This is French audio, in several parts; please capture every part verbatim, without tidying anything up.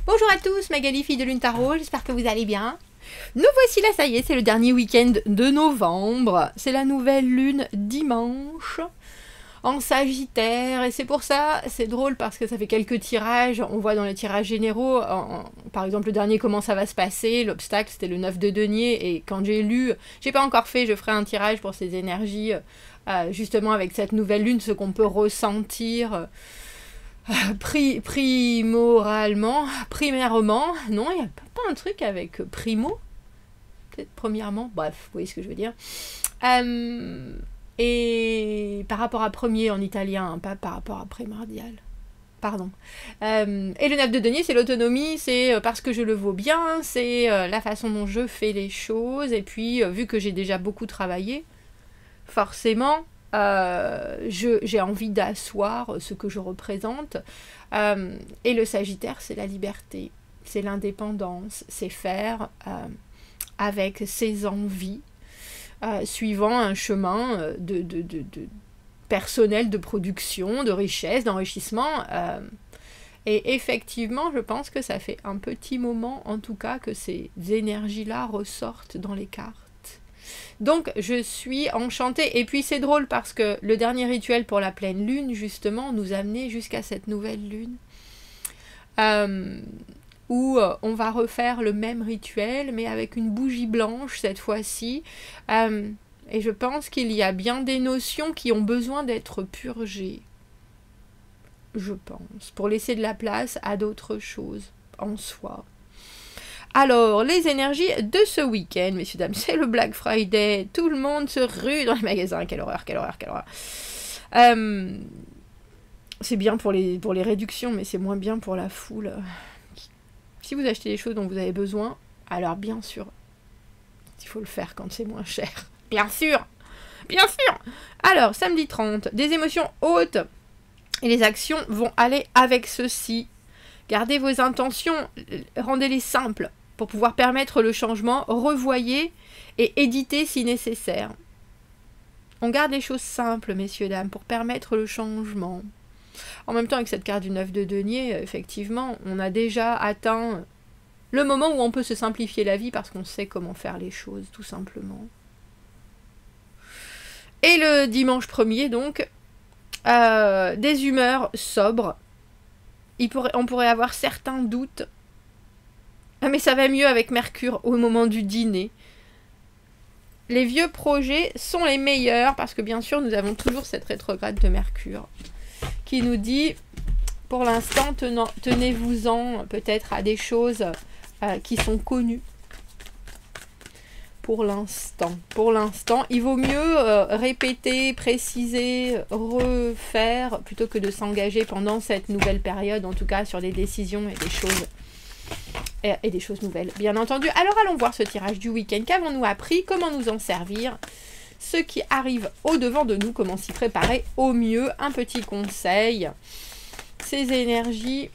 Bonjour à tous, Magali, fille de Lune Tarot, j'espère que vous allez bien. Nous voici là, ça y est, c'est le dernier week-end de novembre. C'est la nouvelle lune dimanche en Sagittaire. Et c'est pour ça, c'est drôle parce que ça fait quelques tirages. On voit dans les tirages généraux, en, par exemple le dernier, comment ça va se passer. L'obstacle, c'était le neuf de denier. Et quand j'ai lu, j'ai pas encore fait, je ferai un tirage pour ces énergies, euh, justement avec cette nouvelle lune, ce qu'on peut ressentir. Pri primoralement, primairement, non, il n'y a pas un truc avec primo, peut-être premièrement, bref, vous voyez ce que je veux dire. Euh, et par rapport à premier en italien, hein, pas par rapport à primordial, pardon. Euh, et le neuf de denier, c'est l'autonomie, c'est parce que je le vaux bien, c'est euh, la façon dont je fais les choses, et puis euh, vu que j'ai déjà beaucoup travaillé, forcément, Euh, j'ai envie d'asseoir ce que je représente. Euh, et le Sagittaire, c'est la liberté, c'est l'indépendance, c'est faire euh, avec ses envies, euh, suivant un chemin de, de, de, de personnel, de production, de richesse, d'enrichissement. Euh, et effectivement, je pense que ça fait un petit moment, en tout cas, que ces énergies-là ressortent dans les cartes. Donc, je suis enchantée. Et puis, c'est drôle parce que le dernier rituel pour la pleine lune, justement, nous amenait jusqu'à cette nouvelle lune. Euh, où euh, on va refaire le même rituel, mais avec une bougie blanche cette fois-ci. Euh, et je pense qu'il y a bien des notions qui ont besoin d'être purgées. Je pense. Pour laisser de la place à d'autres choses en soi. Alors, les énergies de ce week-end, messieurs, dames, c'est le Black Friday. Tout le monde se rue dans les magasins. Quelle horreur, quelle horreur, quelle horreur. Euh, c'est bien pour les, pour les réductions, mais c'est moins bien pour la foule. Si vous achetez des choses dont vous avez besoin, alors bien sûr, il faut le faire quand c'est moins cher. Bien sûr, bien sûr. Alors, samedi trente, des émotions hautes et les actions vont aller avec ceci. Gardez vos intentions, rendez-les simples pour pouvoir permettre le changement, revoyez et éditez si nécessaire. On garde les choses simples, messieurs, dames, pour permettre le changement. En même temps, avec cette carte du neuf de denier, effectivement, on a déjà atteint le moment où on peut se simplifier la vie parce qu'on sait comment faire les choses, tout simplement. Et le dimanche premier, donc, euh, des humeurs sobres. Il pourrait, on pourrait avoir certains doutes. Ah, mais ça va mieux avec Mercure au moment du dîner. Les vieux projets sont les meilleurs parce que bien sûr nous avons toujours cette rétrograde de Mercure qui nous dit pour l'instant tenez-vous-en peut-être à des choses euh, qui sont connues. Pour l'instant. Pour l'instant, il vaut mieux euh, répéter, préciser, refaire, plutôt que de s'engager pendant cette nouvelle période, en tout cas sur des décisions et des choses, et, et des choses nouvelles, bien entendu. Alors allons voir ce tirage du week-end. Qu'avons-nous appris? Comment nous en servir? Ce qui arrive au-devant de nous, comment s'y préparer au mieux? Un petit conseil. Ces énergies...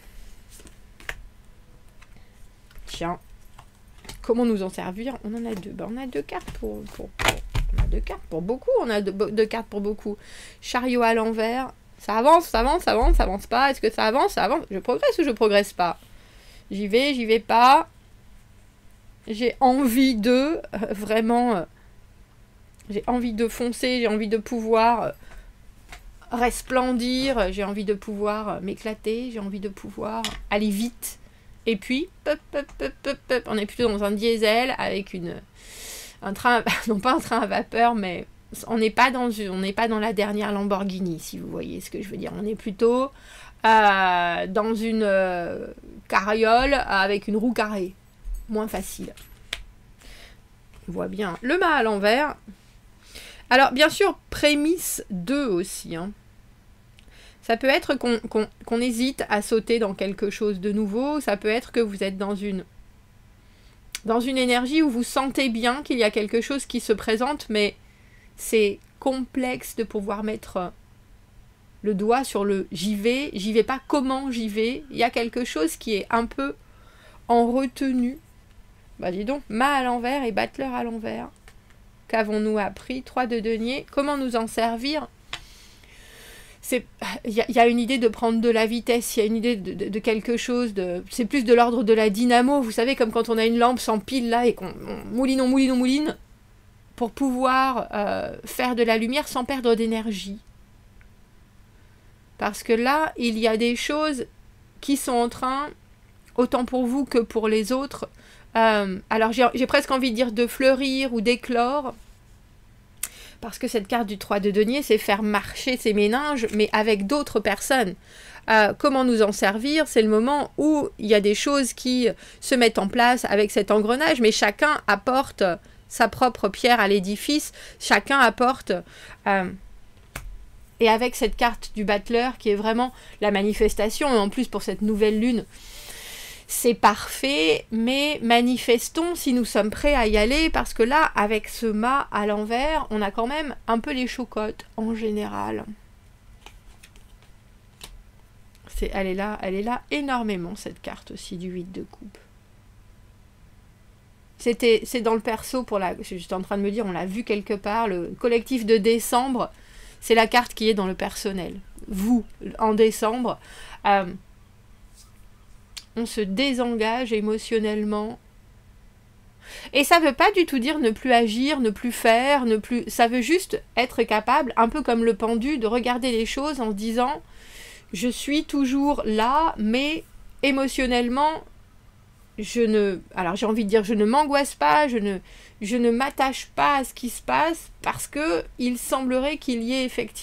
Tiens. Comment nous en servir? On en a deux. Ben, on a deux cartes pour, pour, pour... On a deux cartes pour beaucoup. On a deux, deux cartes pour beaucoup. Chariot à l'envers. Ça avance, ça avance, ça avance, ça avance pas. Est-ce que ça avance? Ça avance. Je progresse ou je progresse pas? J'y vais, j'y vais pas. J'ai envie de... Euh, vraiment... Euh, j'ai envie de foncer. J'ai envie de pouvoir... Euh, resplendir. J'ai envie de pouvoir euh, m'éclater. J'ai envie de pouvoir aller vite. Et puis, pop, pop, pop, pop, pop, on est plutôt dans un diesel avec une, un train, non pas un train à vapeur, mais on n'est pas dans une, on n'est pas dans la dernière Lamborghini, si vous voyez ce que je veux dire. On est plutôt euh, dans une euh, carriole avec une roue carrée, moins facile. On voit bien le mât à l'envers. Alors, bien sûr, prémisse deux aussi, hein. Ça peut être qu'on qu'on, qu'on hésite à sauter dans quelque chose de nouveau. Ça peut être que vous êtes dans une, dans une énergie où vous sentez bien qu'il y a quelque chose qui se présente, mais c'est complexe de pouvoir mettre le doigt sur le j'y vais, j'y vais pas, comment j'y vais. Il y a quelque chose qui est un peu en retenue. Bah dis donc, mât à l'envers et battleur à l'envers. Qu'avons-nous appris? Trois de denier. Comment nous en servir? c'est, il y, y a une idée de prendre de la vitesse, il y a une idée de, de, de quelque chose, de, c'est plus de l'ordre de la dynamo, vous savez, comme quand on a une lampe sans pile là et qu'on on mouline, on mouline, on mouline, pour pouvoir euh, faire de la lumière sans perdre d'énergie. Parce que là, il y a des choses qui sont en train, autant pour vous que pour les autres, euh, alors j'ai, j'ai presque envie de dire de fleurir ou d'éclore, parce que cette carte du trois de denier, c'est faire marcher ses méninges, mais avec d'autres personnes. Euh, comment nous en servir? C'est le moment où il y a des choses qui se mettent en place avec cet engrenage, mais chacun apporte sa propre pierre à l'édifice, chacun apporte... Euh, et avec cette carte du battleur, qui est vraiment la manifestation, et en plus pour cette nouvelle lune, c'est parfait, mais manifestons si nous sommes prêts à y aller, parce que là, avec ce mât à l'envers, on a quand même un peu les chocottes, en général. C'est, elle est là, elle est là énormément, cette carte aussi, du huit de coupe. C'était, c'est dans le perso, pour la, je suis en train de me dire, on l'a vu quelque part, le collectif de décembre, c'est la carte qui est dans le personnel. Vous, en décembre... Euh, on se désengage émotionnellement. Et ça ne veut pas du tout dire ne plus agir, ne plus faire, ne plus... Ça veut juste être capable, un peu comme le pendu, de regarder les choses en se disant « Je suis toujours là, mais émotionnellement, je ne... » Alors j'ai envie de dire « Je ne m'angoisse pas, je ne, je ne m'attache pas à ce qui se passe, parce que il semblerait qu'il y ait effectivement... »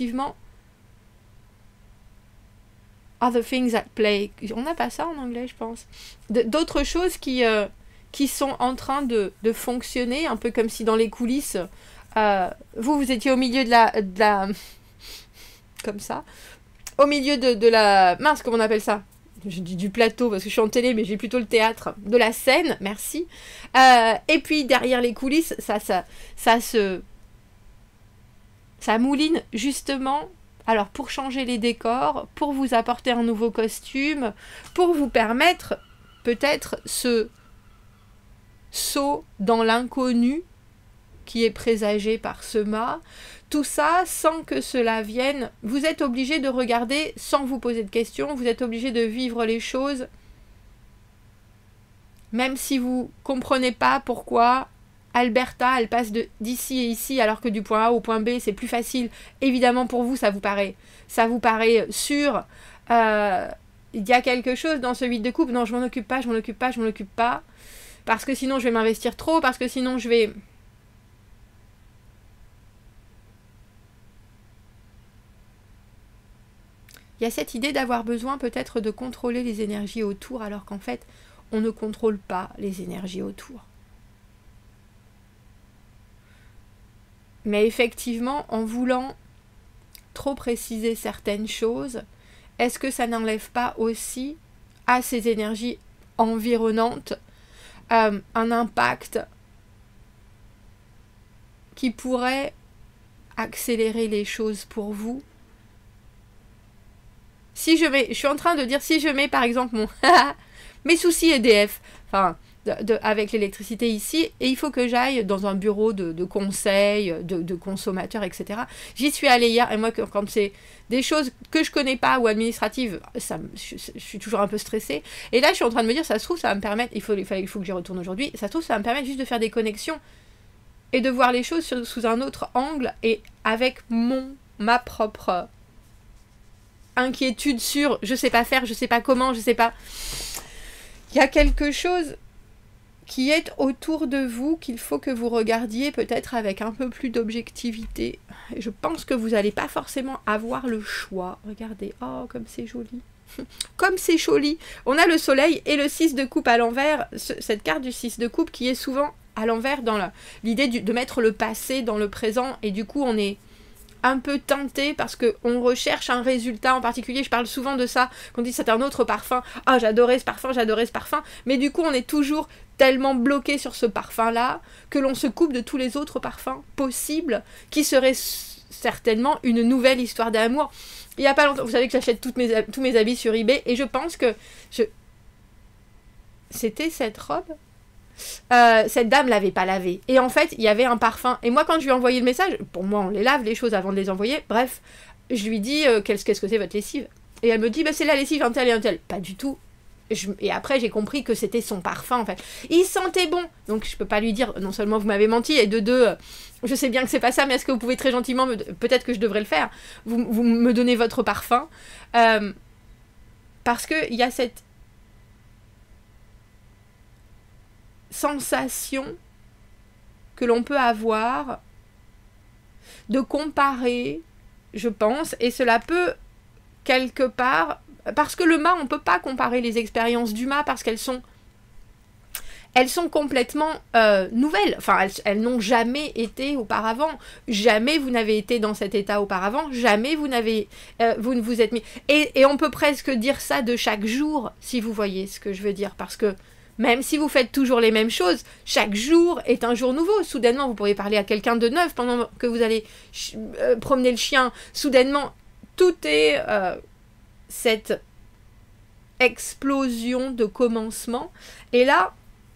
Other things at play. On n'a pas ça en anglais, je pense. D'autres choses qui, euh, qui sont en train de, de fonctionner, un peu comme si dans les coulisses, euh, vous, vous étiez au milieu de la... De la comme ça. Au milieu de, de la... Mince, comment on appelle ça? Je dis du plateau, parce que je suis en télé, mais j'ai plutôt le théâtre. De la scène, merci. Euh, et puis, derrière les coulisses, ça, ça, ça se... Ça mouline, justement... Alors, pour changer les décors, pour vous apporter un nouveau costume, pour vous permettre peut-être ce saut dans l'inconnu qui est présagé par ce mât, tout ça sans que cela vienne. Vous êtes obligé de regarder sans vous poser de questions, vous êtes obligé de vivre les choses, même si vous ne comprenez pas pourquoi... Alberta, elle passe de d'ici et ici, alors que du point A au point B, c'est plus facile. Évidemment, pour vous, ça vous paraît, ça vous paraît sûr. Euh, il y a quelque chose dans ce huit de coupe. Non, je m'en occupe pas, je m'en occupe pas, je m'en occupe pas. Parce que sinon, je vais m'investir trop, parce que sinon, je vais... Il y a cette idée d'avoir besoin peut-être de contrôler les énergies autour, alors qu'en fait, on ne contrôle pas les énergies autour. Mais effectivement, en voulant trop préciser certaines choses, est-ce que ça n'enlève pas aussi à ces énergies environnantes euh, un impact qui pourrait accélérer les choses pour vous? Si je mets, je suis en train de dire, si je mets par exemple mon mes soucis E D F, enfin... De, de, avec l'électricité ici, et il faut que j'aille dans un bureau de, de conseil, de, de consommateurs, et cetera. J'y suis allée hier, et moi, quand c'est des choses que je connais pas ou administratives, ça, je, je suis toujours un peu stressée. Et là, je suis en train de me dire, ça se trouve, ça va me permettre, il faut, il faut, il faut que j'y retourne aujourd'hui, ça se trouve, ça va me permettre juste de faire des connexions et de voir les choses sur, sous un autre angle et avec mon, ma propre inquiétude sur je sais pas faire, je sais pas comment, je sais pas. Il y a quelque chose qui est autour de vous, qu'il faut que vous regardiez peut-être avec un peu plus d'objectivité. Et je pense que vous n'allez pas forcément avoir le choix. Regardez, oh, comme c'est joli. Comme c'est joli. On a le soleil et le six de coupe à l'envers. Ce, cette carte du six de coupe qui est souvent à l'envers dans l'idée de mettre le passé dans le présent. Et du coup, on est un peu teinté parce qu'on recherche un résultat en particulier. Je parle souvent de ça, qu'on dit c'est un autre parfum. Ah, oh, j'adorais ce parfum, j'adorais ce parfum. Mais du coup, on est toujours tellement bloqué sur ce parfum-là que l'on se coupe de tous les autres parfums possibles qui seraient certainement une nouvelle histoire d'amour. Il n'y a pas longtemps, vous savez que j'achète toutes mes, tous mes habits sur eBay et je pense que je... c'était cette robe Euh, cette dame l'avait pas lavé et en fait il y avait un parfum et moi quand je lui ai envoyé le message, pour moi on les lave les choses avant de les envoyer, bref, je lui dis euh, qu'est-ce que c'est votre lessive? Et elle me dit, bah, c'est la lessive un tel et un tel. Pas du tout. Je, et après, j'ai compris que c'était son parfum, en fait. Il sentait bon. Donc, je peux pas lui dire, non seulement vous m'avez menti, et de deux, euh, je sais bien que c'est pas ça, mais est-ce que vous pouvez très gentiment, me... peut-être que je devrais le faire, vous, vous me donnez votre parfum. Euh, parce qu'il y a cette sensation que l'on peut avoir de comparer, je pense, et cela peut, quelque part... Parce que le mât, on ne peut pas comparer les expériences du mât parce qu'elles sont, elles sont complètement euh, nouvelles. Enfin, elles, elles n'ont jamais été auparavant. Jamais vous n'avez été dans cet état auparavant. Jamais vous n'avez, euh, vous ne vous êtes mis. Et, et on peut presque dire ça de chaque jour, si vous voyez ce que je veux dire. Parce que même si vous faites toujours les mêmes choses, chaque jour est un jour nouveau. Soudainement, vous pourriez parler à quelqu'un de neuf pendant que vous allez euh, promener le chien. Soudainement, tout est... Euh, cette explosion de commencement. Et là,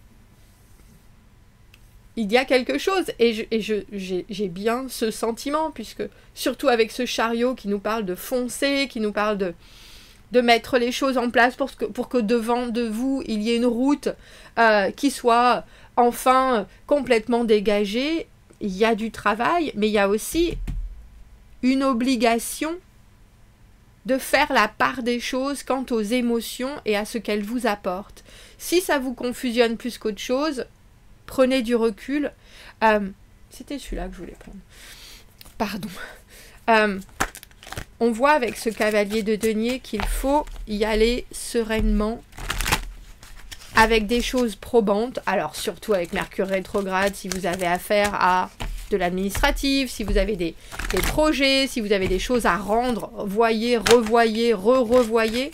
il y a quelque chose. Et, je, et je, j'ai, j'ai bien ce sentiment, puisque surtout avec ce chariot qui nous parle de foncer, qui nous parle de, de mettre les choses en place pour que, pour que devant de vous, il y ait une route euh, qui soit enfin complètement dégagée. Il y a du travail, mais il y a aussi une obligation de faire la part des choses quant aux émotions et à ce qu'elles vous apportent. Si ça vous confusionne plus qu'autre chose, prenez du recul. Euh, C'était celui-là que je voulais prendre. Pardon. Euh, on voit avec ce cavalier de denier qu'il faut y aller sereinement, avec des choses probantes. Alors surtout avec Mercure rétrograde, si vous avez affaire à de l'administratif, si vous avez des, des projets, si vous avez des choses à rendre, voyez, revoyez, re-revoyez.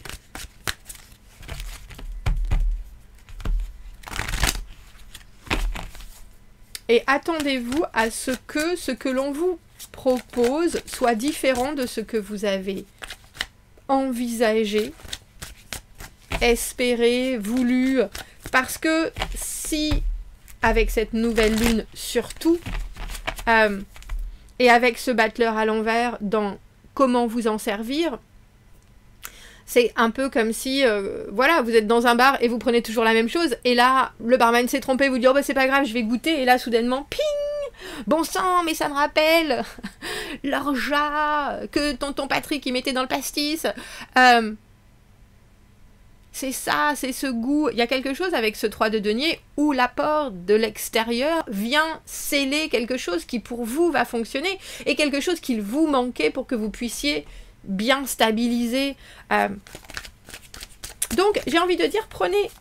Et attendez-vous à ce que ce que l'on vous propose soit différent de ce que vous avez envisagé, espéré, voulu. Parce que si, avec cette nouvelle lune surtout, Euh, et avec ce battleur à l'envers dans comment vous en servir, c'est un peu comme si, euh, voilà, vous êtes dans un bar et vous prenez toujours la même chose, et là, le barman s'est trompé, vous dit, oh bah c'est pas grave, je vais goûter, et là, soudainement, ping, bon sang, mais ça me rappelle l'orgeat que tonton Patrick il mettait dans le pastis. Euh, C'est ça, c'est ce goût. Il y a quelque chose avec ce trois de denier où l'apport de l'extérieur vient sceller quelque chose qui pour vous va fonctionner et quelque chose qu'il vous manquait pour que vous puissiez bien stabiliser. Euh... Donc, j'ai envie de dire, prenez,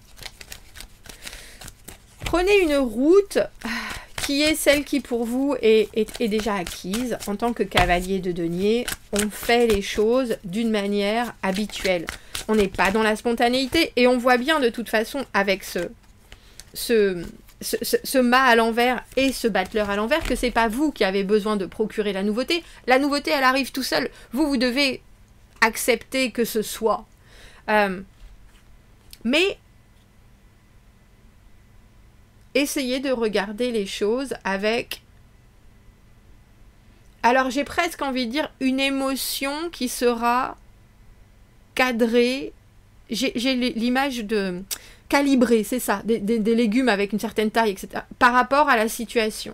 prenez une route qui est celle qui pour vous est, est, est déjà acquise. En tant que cavalier de denier, on fait les choses d'une manière habituelle. On n'est pas dans la spontanéité et on voit bien de toute façon avec ce, ce, ce, ce, ce mât à l'envers et ce battleur à l'envers que c'est pas vous qui avez besoin de procurer la nouveauté. La nouveauté, elle arrive tout seul. Vous, vous devez accepter que ce soit. Euh, mais essayez de regarder les choses avec... Alors j'ai presque envie de dire une émotion qui sera... cadré, j'ai l'image de calibré, c'est ça, des, des, des légumes avec une certaine taille, et cetera, par rapport à la situation.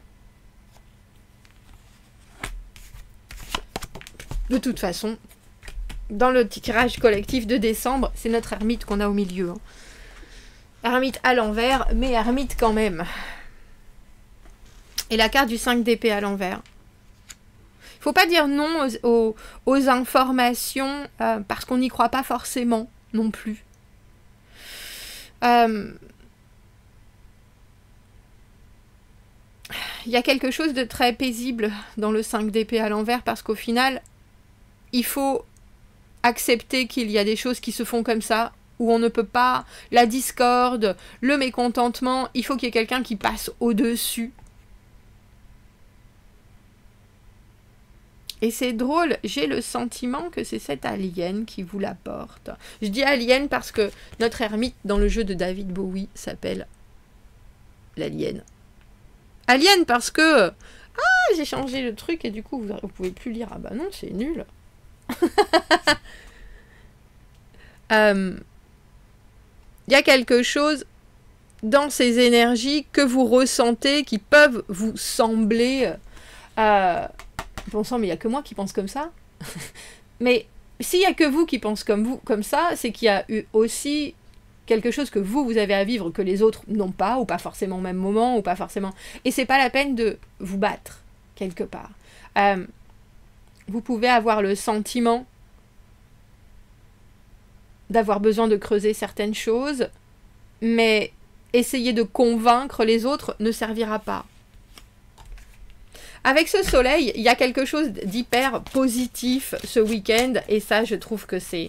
De toute façon, dans le tirage collectif de décembre, c'est notre ermite qu'on a au milieu. Hein. Ermite à l'envers, mais ermite quand même. Et la carte du cinq d'épée à l'envers. Faut pas dire non aux, aux, aux informations euh, parce qu'on n'y croit pas forcément non plus. Euh, il y a quelque chose de très paisible dans le cinq d'épée à l'envers parce qu'au final, il faut accepter qu'il y a des choses qui se font comme ça, où on ne peut pas, la discorde, le mécontentement, il faut qu'il y ait quelqu'un qui passe au-dessus. Et c'est drôle, j'ai le sentiment que c'est cette alien qui vous l'apporte. Je dis alien parce que notre ermite dans le jeu de David Bowie s'appelle l'alien. Alien parce que... Ah, j'ai changé le truc et du coup, vous ne pouvez plus lire. Ah bah non, c'est nul. euh, y a quelque chose dans ces énergies que vous ressentez qui peuvent vous sembler... Euh, bon sang, mais il n'y a que moi qui pense comme ça. Mais s'il n'y a que vous qui pensez comme vous, comme ça, c'est qu'il y a eu aussi quelque chose que vous, vous avez à vivre que les autres n'ont pas, ou pas forcément au même moment, ou pas forcément... Et c'est pas la peine de vous battre, quelque part. Euh, vous pouvez avoir le sentiment d'avoir besoin de creuser certaines choses, mais essayer de convaincre les autres ne servira pas. Avec ce soleil, il y a quelque chose d'hyper positif ce week-end, et ça, je trouve que c'est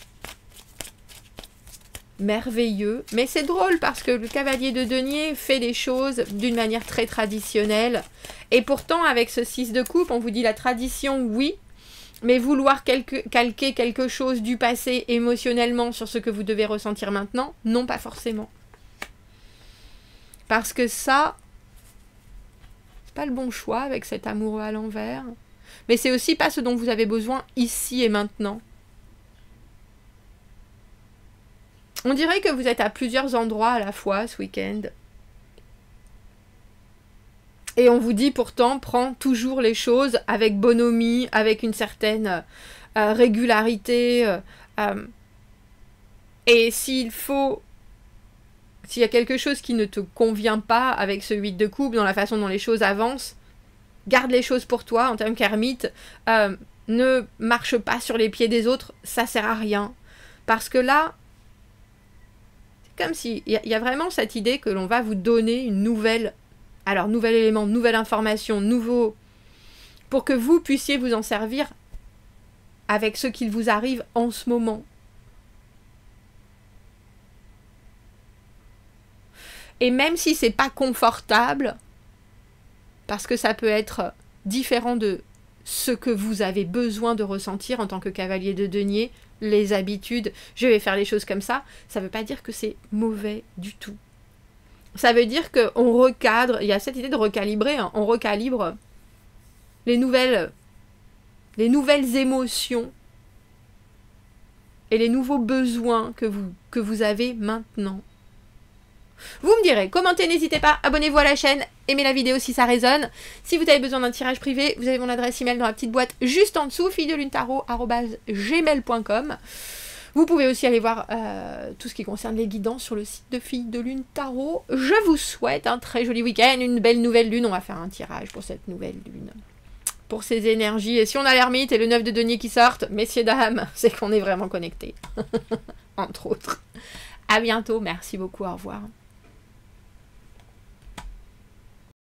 merveilleux. Mais c'est drôle parce que le cavalier de denier fait les choses d'une manière très traditionnelle. Et pourtant, avec ce six de coupe, on vous dit la tradition, oui, mais vouloir quelque, calquer quelque chose du passé émotionnellement sur ce que vous devez ressentir maintenant, non, pas forcément. Parce que ça... pas le bon choix avec cet amoureux à l'envers, mais c'est aussi pas ce dont vous avez besoin ici et maintenant. On dirait que vous êtes à plusieurs endroits à la fois ce week-end. Et on vous dit pourtant, prends toujours les choses avec bonhomie, avec une certaine euh, régularité. Euh, euh, et s'il faut... S'il y a quelque chose qui ne te convient pas avec ce huit de coupe, dans la façon dont les choses avancent, garde les choses pour toi en termes qu'ermite. Euh, ne marche pas sur les pieds des autres, ça sert à rien. Parce que là, c'est comme si... Il y, y a vraiment cette idée que l'on va vous donner une nouvelle... Alors, nouvel élément, nouvelle information, nouveau... Pour que vous puissiez vous en servir avec ce qu'il vous arrive en ce moment. Et même si c'est pas confortable, parce que ça peut être différent de ce que vous avez besoin de ressentir en tant que cavalier de denier, les habitudes, je vais faire les choses comme ça, ça veut pas dire que c'est mauvais du tout. Ça veut dire qu'on recadre, il y a cette idée de recalibrer, hein, on recalibre les nouvelles, les nouvelles émotions et les nouveaux besoins que vous, que vous avez maintenant. Vous me direz, commentez, n'hésitez pas, abonnez-vous à la chaîne, aimez la vidéo si ça résonne. Si vous avez besoin d'un tirage privé, vous avez mon adresse email dans la petite boîte juste en dessous, fille de lune tarot arobase gmail point com. Vous pouvez aussi aller voir euh, tout ce qui concerne les guidances sur le site de Fille de Lune Tarot. Je vous souhaite un très joli week-end, une belle nouvelle lune. On va faire un tirage pour cette nouvelle lune, pour ces énergies. Et si on a l'ermite et le neuf de denier qui sortent, messieurs, dames, c'est qu'on est vraiment connectés. Entre autres. À bientôt, merci beaucoup, au revoir.